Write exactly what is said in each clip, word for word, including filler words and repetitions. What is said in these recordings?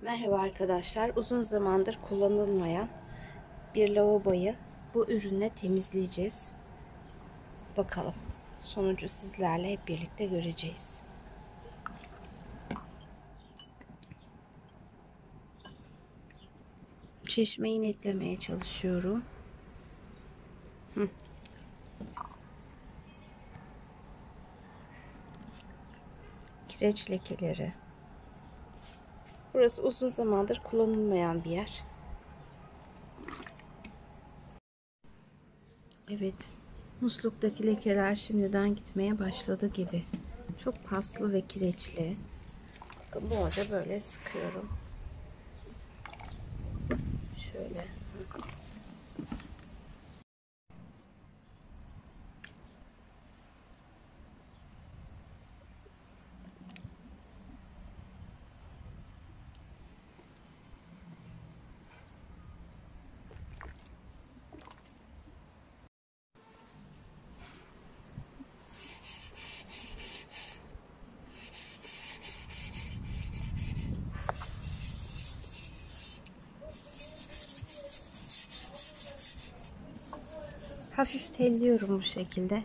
Merhaba arkadaşlar. Uzun zamandır kullanılmayan bir lavaboyu bu ürünle temizleyeceğiz. Bakalım. Sonucu sizlerle hep birlikte göreceğiz. Çeşmeyi netlemeye çalışıyorum. Hı. Kireç lekeleri. Burası uzun zamandır kullanılmayan bir yer. Evet. Musluktaki lekeler şimdiden gitmeye başladı gibi. Çok paslı ve kireçli. Bakın bolca böyle sıkıyorum. Şöyle. Hafif telliyorum bu şekilde.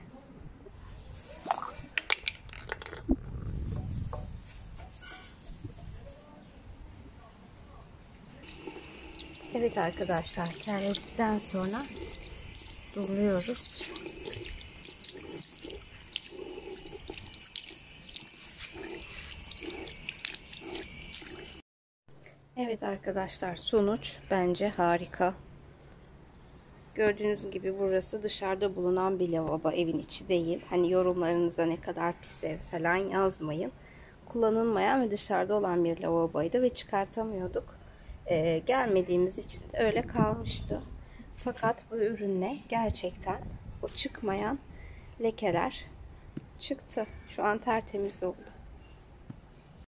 Evet arkadaşlar, terledikten sonra doluyoruz. Evet arkadaşlar, sonuç bence harika. Gördüğünüz gibi burası dışarıda bulunan bir lavabo, evin içi değil. Hani yorumlarınıza ne kadar pis ev falan yazmayın. Kullanılmayan ve dışarıda olan bir lavaboydu ve çıkartamıyorduk. Ee, gelmediğimiz için öyle kalmıştı. Fakat bu ürünle gerçekten o çıkmayan lekeler çıktı. Şu an tertemiz oldu.